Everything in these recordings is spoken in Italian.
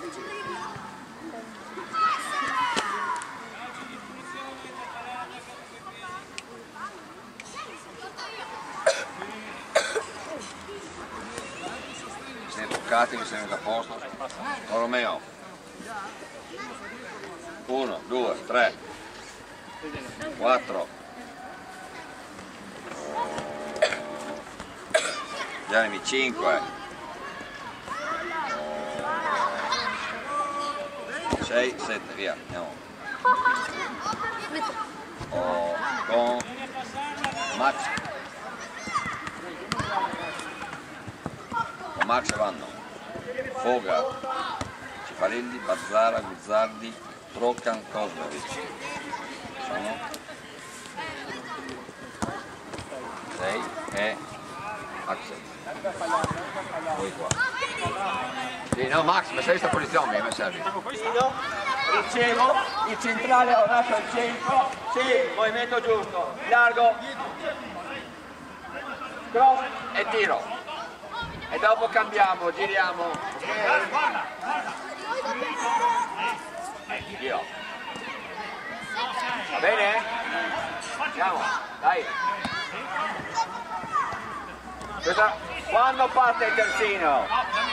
Toccati, mi sembra a posto. Romeo. 1, 2, 3, 4. Gianni 5. 6, 7, via, andiamo. Con Max. Con Max vanno Foga, Cifarelli, Bazzara, Guzzardi, Trocan, Kozlovic. Sono 6 e Axel. Poi qua. Sì, no Max, ma sei questa posizione, mi serve. Ricevo, il centrale lo lascio al centro, sì, movimento giusto, largo, cross E tiro. E dopo cambiamo, giriamo. Io. Va bene? Andiamo, dai. Quando parte il terzino?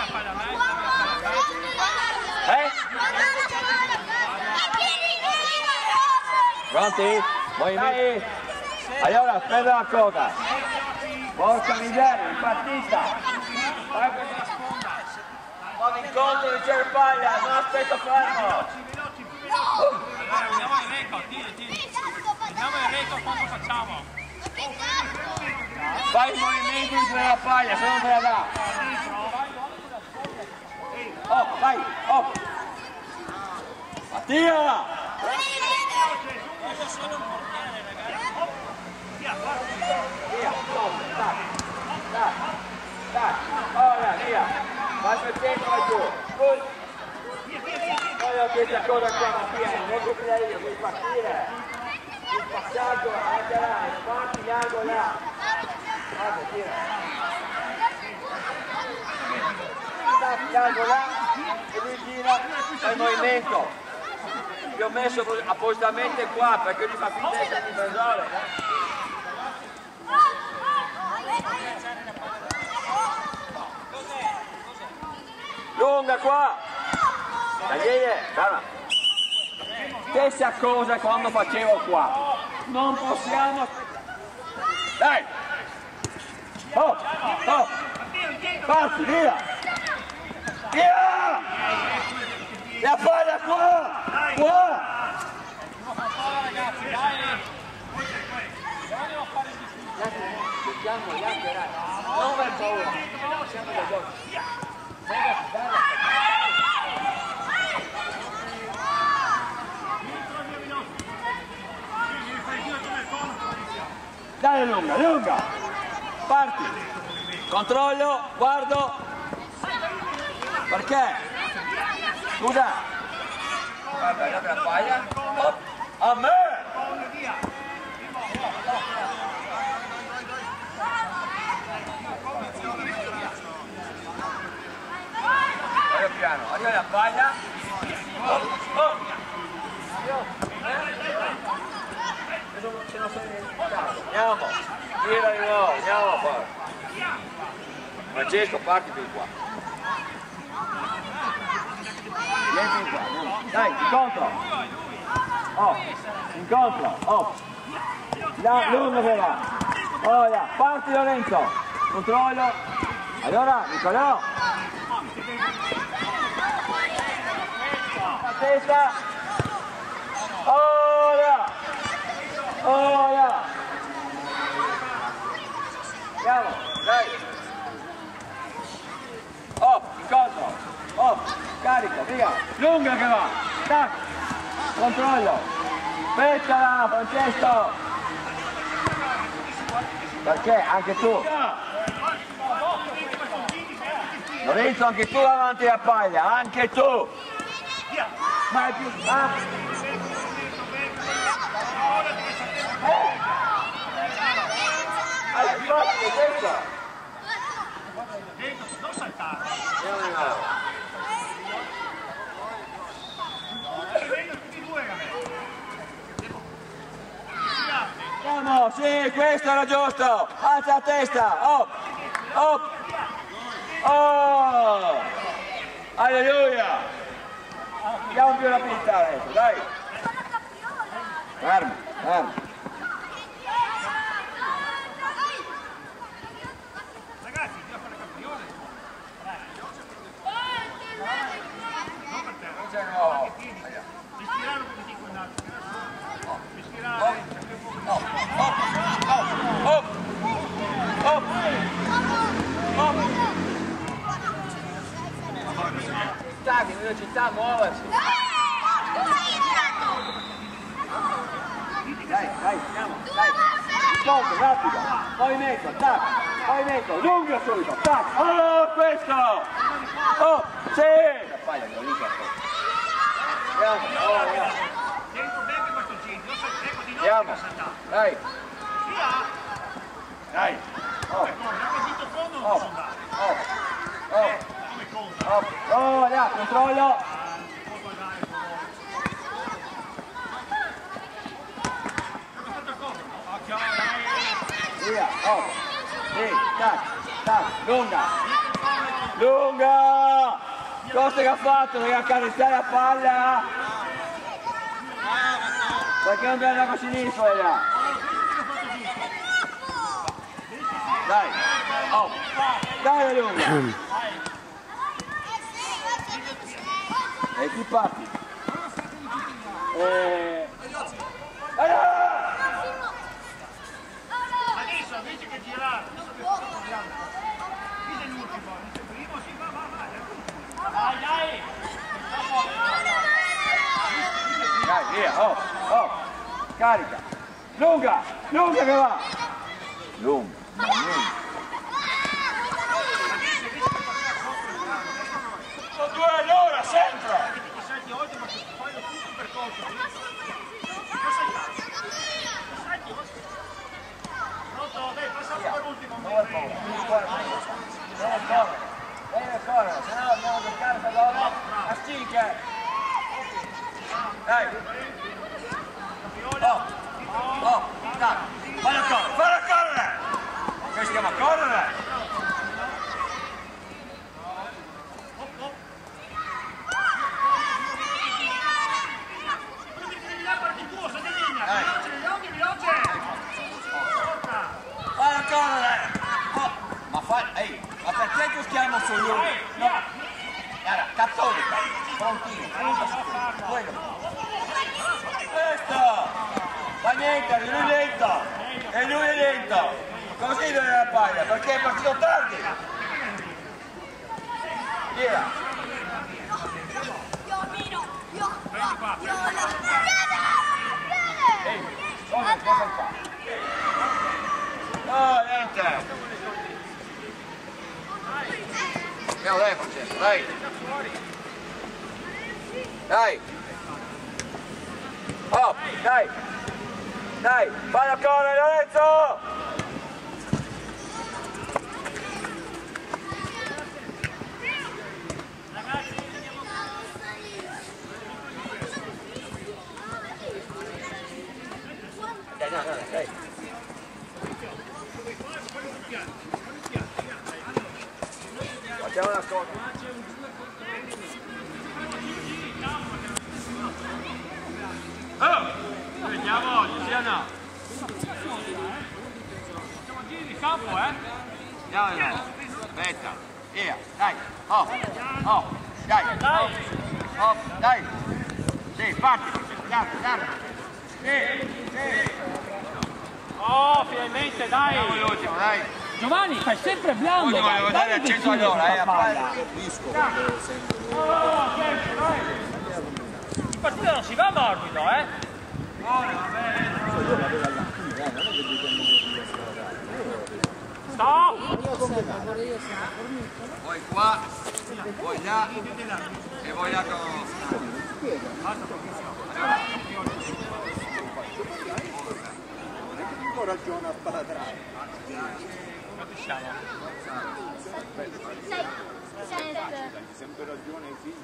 Pronti? Movimenti? Allora, aspetta una cosa. Porca miseria, il partita. Vado incontro di Cerpaglia, non aspetto fermo. Andiamo in record, tiri. Andiamo in record quando facciamo. Fai il movimento di la paglia, se non te la dà. Oh, vai, oh. Ma tira! Solo un portiere, ragazzi. Via, dai, ora, via. Faccio il tempo giù. Poi ho questa cosa qua, Mattia, non coprire io, devi partire. Il passaggio anche là, infatti largo là. Guarda, tira. Largo là e lui gira il movimento. Li ho messo appositamente qua perché lui fa finta di difensore. Lunga qua! Dai, calma! Stessa cosa quando facevo qua. Non possiamo... Dai! Oh! Oh! Parti, via! Via! La palla qua! Qua! Ragazzi, dai! Cerchiamo gli altri, non aver paura! Siamo da gioco! Dai lunga, lunga! Parti! Controllo, guardo! Perché? Scusa! Guarda, la paglia. Oh, a me! Vai piano, arriva la paglia. Se non sono identificato. Andiamo! Tira di nuovo, andiamo qua! Francesco, parti più qua. Vieni fin qua, andiamo. Dai, incontro! Oh, incontro! Oh! Là, lungo che va! Oh, là. Parti Lorenzo! Controllo! Allora, Nicolò! La testa! Oh, là! Oh, là! Andiamo, dai! Oh, incontro! Oh, carico, via! Lunga che va! Tac! Controllo! Aspettala, Francesco! Perché? Anche tu! Lorenzo, anche tu davanti alla paglia, anche tu! Ma è più... Hai fatto questo? Non saltare. Oh, sì, questo era giusto! Alza la testa! Oh! Oh! Oh! Alleluia! Diamo più rapidità adesso, dai! Fermo, fermo! Ragazzi, bisogna fare capriole. Non per te. Non c'è nuovo! Respirare un pochettino con l'altro. Respirare. Oh! Oh! Oh! Oh! Tagli, velocità, muoversi! Dai, andiamo, dai! Rispondo, rapido! Movimento, tac! Movimento, lungo subito, tac! Oh, questo! Oh, sì! Andiamo, Dentro bene questo giro. Ecco di andiamo, dai! Dai! Oh! Oh! Oh! Oh! Oh, là, controllo! Via, oh! Sì, tac, tac, lunga! Lunga! Cosa che ha fatto? Devi accarezzare la palla! Perché non viene con sinistra là? Dai! Oh! Dai, lunga! E chi parti? Adesso invece che girare, chi è l'ultimo? Il primo si va. Dai! Dai, via, oh, oh, carica, lunga, lunga che va, lunga, sono 2 all'ora, sempre. Ti salti oggi ma fai tutto il percorso. Non salti oggi. Pronto, dai, passiamo per ultimo. Deve correre, se no dobbiamo giocare per loro a stinche. Dai. Oh, oh, dai, fallo correre! Questo si chiama correre! Fallo correre! Oh, ma perché giochiamo su lui? No! Guarda, cattolica, frontino, quello. Questo! Ma niente, lui è lento! E lui è lento! Così deve la paglia, perché è partito tardi! Via! Ehi, cosa fai qua? No, niente! Andiamo, dai Francesco, dai! Dai! Oh, dai! Dai, vai a correre Lorenzo! Dai. Facciamo una cosa. Oh! Vediamo, Luciano! Facciamo giri di campo, Andiamo, aspetta, via, dai, oh, dai, oh, dai, sì, parti, dai, sì. Oh, finalmente, dai! Andiamo l'ultimo, dai. Giovanni, fai sempre blando! L'ultimo devo dare a 100 all'ora, In partita non si va morbido, Stop! Voi qua, voi là e voi là con... Ragione a paradrare. Sempre ragione ai figli.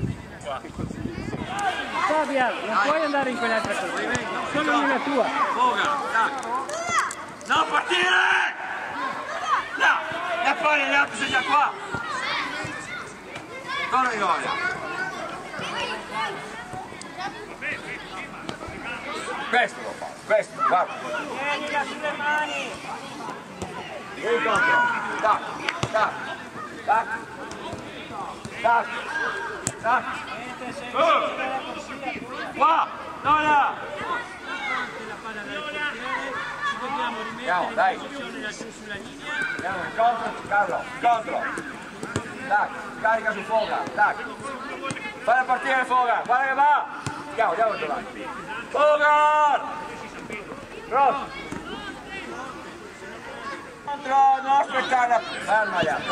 Fabia, non puoi andare in quell'altra cosa, solo nella tua. Non partire! No! La palla gli altri sono già qua! Torna in voglia! Questo lo fa, questo, guarda! Tienila sulle mani! Vieni contro! Tac, tac, tac, tac, tac! Qua! No, no! Andiamo, dai! Andiamo, incontro, Carlo, incontro! Tac, carica su Foga, tac! Fai partire Foga, guarda che va! Andiamo, andiamo davanti! Foga! Cross! Contro, non aspettare! Ferma, ya,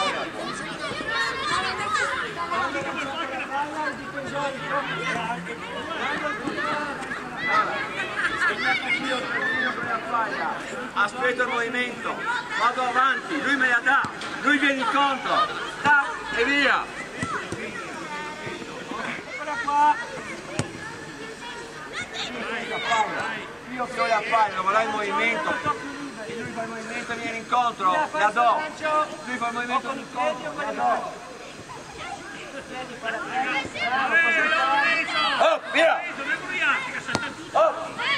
aspetto il movimento, vado avanti, lui me la dà, lui viene incontro, tac e via! Eccola qua! Io che ho la palla, ma là il movimento, e lui fa il movimento e viene incontro, la do! Lui fa il movimento di incontro, la do! Oh, via! Oh!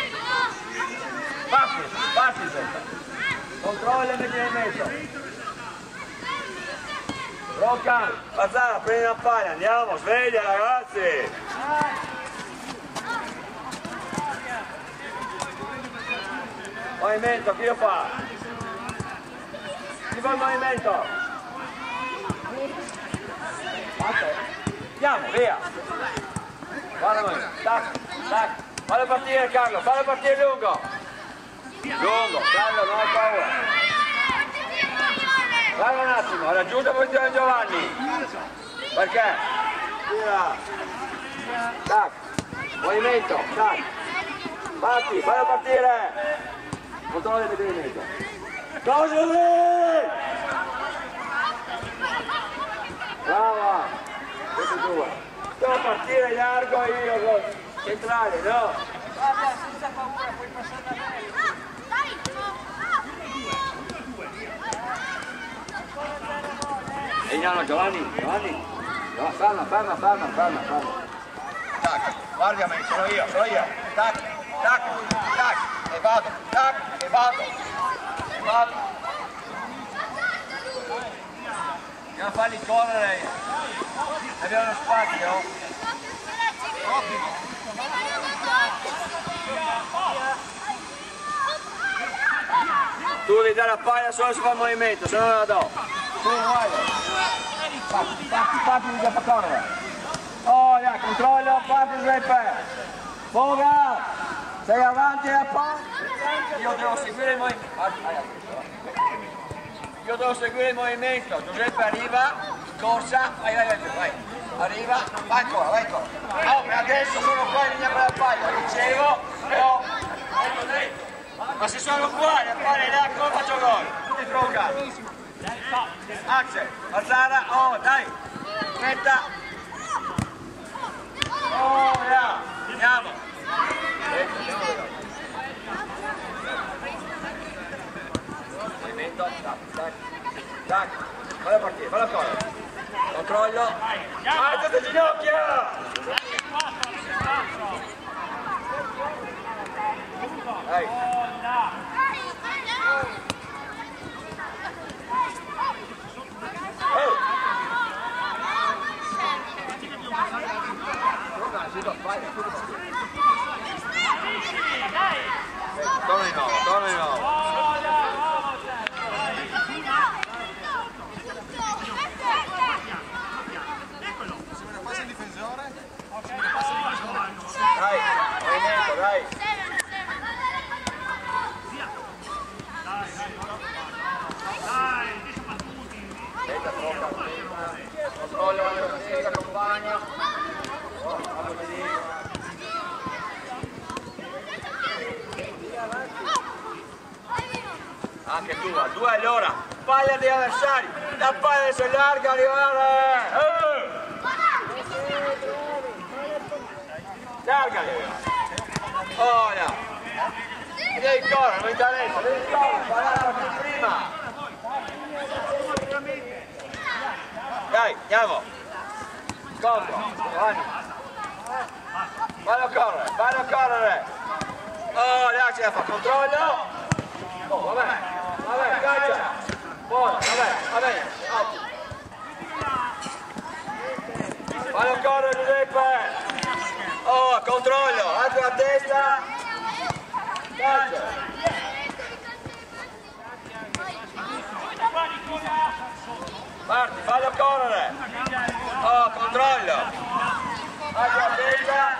Passi sopra! Controlla e metti nel mezzo! Rocca! Pazzara, prendi la palla, andiamo, sveglia ragazzi! Movimento, chi lo fa? Chi fa il movimento? Andiamo, via! Guarda noi, tac, tac! Fallo partire Carlo, fallo partire lungo! Lungo, Carlo, non hai paura! Guarda un attimo, raggiunta posizione Giovanni! Perché? Tira! Tac! Movimento, tac! Batti, fallo partire! Controllo il movimento! Così! Brava! Questi due! Devo partire largo io, centrale, no? Guarda, senza paura, puoi passare da me. Ehi no, Giovanni, Giovanni! No, ferma! Tac, guarda me, sono io! Tac, tac, tac! E vado, tac, e vado! Dobbiamo farli correre! Abbiamo uno spazio! Tu devi dare la palla solo se fa il movimento, se no non la do! Tu vai! Parti di già correre! Oh, yeah, controllo, parti il rapper! Foga! Sei avanti e a palla! Io devo seguire il movimento! Io devo seguire il movimento! Giuseppe arriva, corsa, vai! Arriva, vai ancora! Oh, e adesso sono qua in linea per la palla, dicevo, però... Ma se sono uguali, a fare là, come faccio gol? Tutti tronca! Axel, Mazzara, oh, dai! Metta! Oh, là! Andiamo! Movimento, tac! Fallo partire, fallo correre! Controllo! Alza le ginocchia! Dai! Torna di nuovo! Dai, movimento, dai! Aspetta, controllo la velocità, compagno! Fallo vedere! Anche tu, due allora, palla degli avversari, la palla adesso è larga, arrivare! Larga! Oh no! devi correre, non interessa, devi correre, parare prima. Dai, andiamo. Contro, avanti. Fallo correre, fallo correre. Oh, là ce la fa, controllo. Oh, vabbè, caccia. Buona, va bene, ottimo. Fallo correre Giuseppe. Oh, controllo, alza la testa. Caccia. Parti, fallo correre. Oh, controllo. Alza la testa.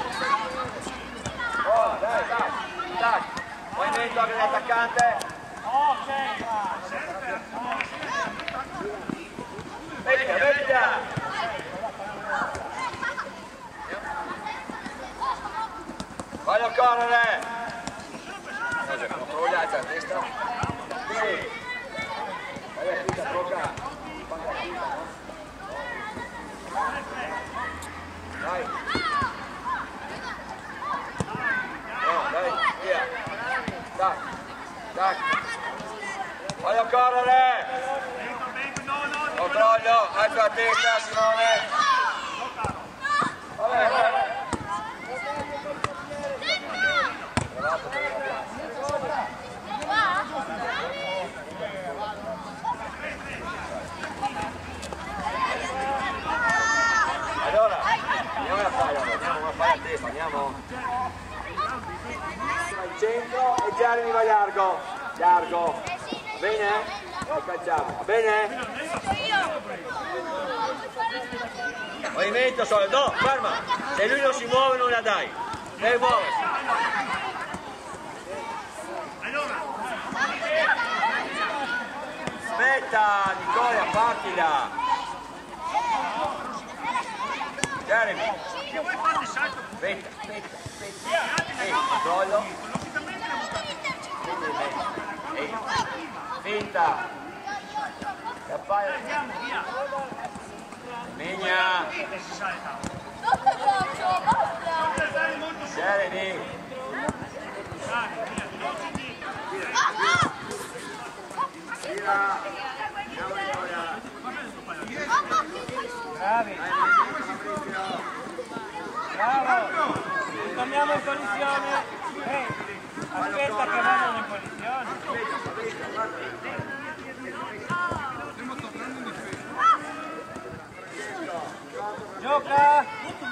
Oh, dai, tac. Movimento anche dell'attaccante. Vedi. Fallo correre. Controlli, alza la testa. Sì. Vai, qui, tocca. Dai. No, dai, via. Tac. Voglio correre. Controllo, alza la testa, Simone. Vabbè. Allora, andiamo a fare a testa, andiamo. Al centro e Jeremy va largo. Bene? E calciamo, va bene? Movimento solo, no, ferma! Se lui non si muove non la dai, deve muoversi. Aspetta, Nicola, partila! Jeremy! Aspetta. Controllo. Finta. Megna. Jeremy. Bravi. Bravo. Torniamo in collisione. Aspetta che vanno in collisione. Gioca.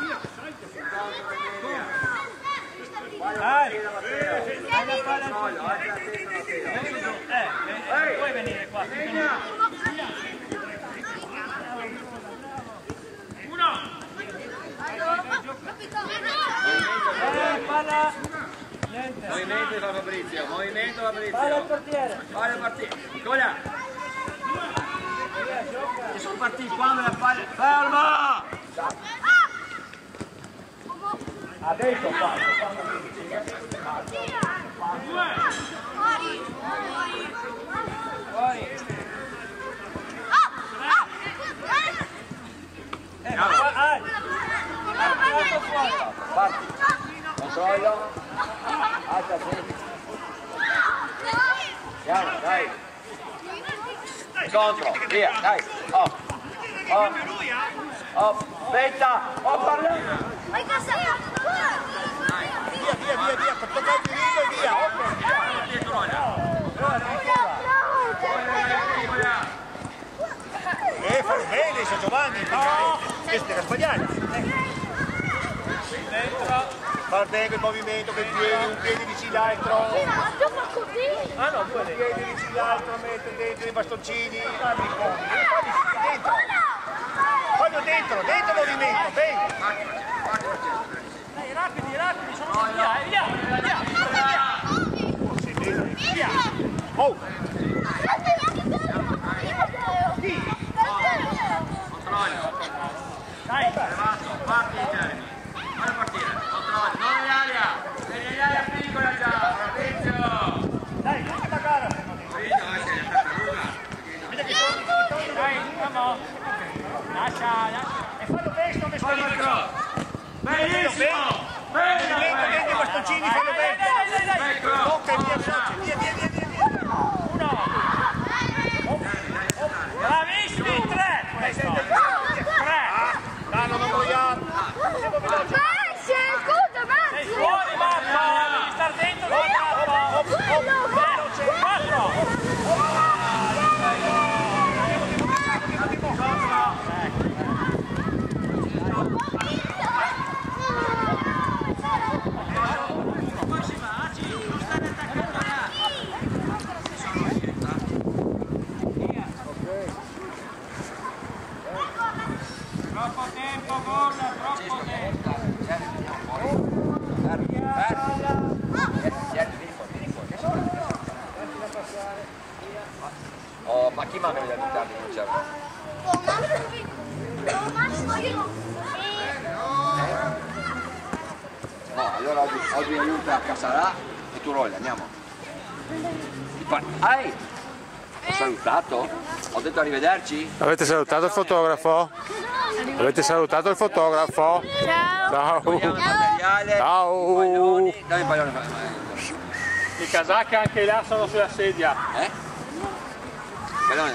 Dai. Puoi venire qua. Palla. Niente. Movimento fa Fabrizio, Palla al portiere. Fai la partita. Nicola. Che sono partiti quando la palla. Ferma! Adesso Fuori. Parti. Controllo. Alza sempre. Andiamo, dai. Contro, via, dai. Oh. Aspetta. Oh, parla. Vai Cassano! Via, per toccare il vinto e via. Fai bene, San Giovanni. Questo era sbagliato. Far bene il movimento per piedi, un piede vicino all'altro. Ah no, Un piede vicino all'altro, mettere dentro i bastoncini. Fallo dentro il movimento, bene. Dai, rapidi, sono via. Oh! Dai, Parti, Jeremy. Fai partire. Controllo. Non nell'aria. Nell'aria piccola già. Fabrizio. dai, tutta la gara. Dai, andiamo. Lascia. E fallo presto, come sto dicendo. Benissimo. Dentro i bastoncini, fallo bene. Dai. tempo, gol, troppo tempo. Oh, ma chi manca degli arbitri non c'era? No, allora oggi aiuta a Casarà e tu Rolla, andiamo. Ehi! Ho salutato? Ho detto arrivederci? Avete salutato il fotografo? Avete salutato il fotografo? Ciao! Togliamo il materiale, Ciao! i paglioni, dai i paglioni. I casacchi anche là sono sulla sedia. Paglioni.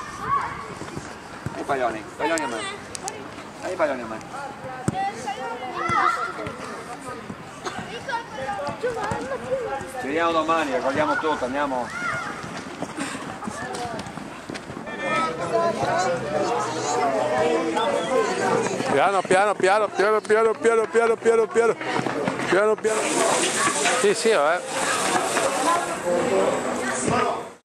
I paglioni, paglioni a me. Dai i paglioni a me. Ci vediamo domani, raccogliamo tutto, andiamo. Piano piano piano piano piano piano piano piano piano piano piano. Sì, sì,